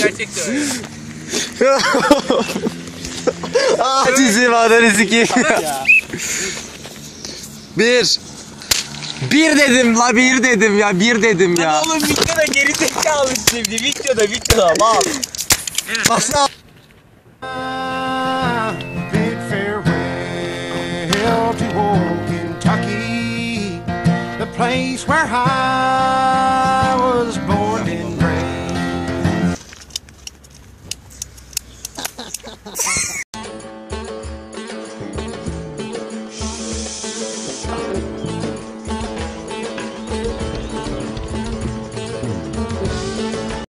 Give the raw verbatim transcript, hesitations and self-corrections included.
Gerçekten öyle. Aa çizim adını sikeyim. Bir. Bir dedim la bir dedim ya bir dedim ya. Lan oğlum videoda geri zekalı şimdi. Videoda videoda bak. Asla. Bid farewell to old Kentucky, the place where I was born and raised.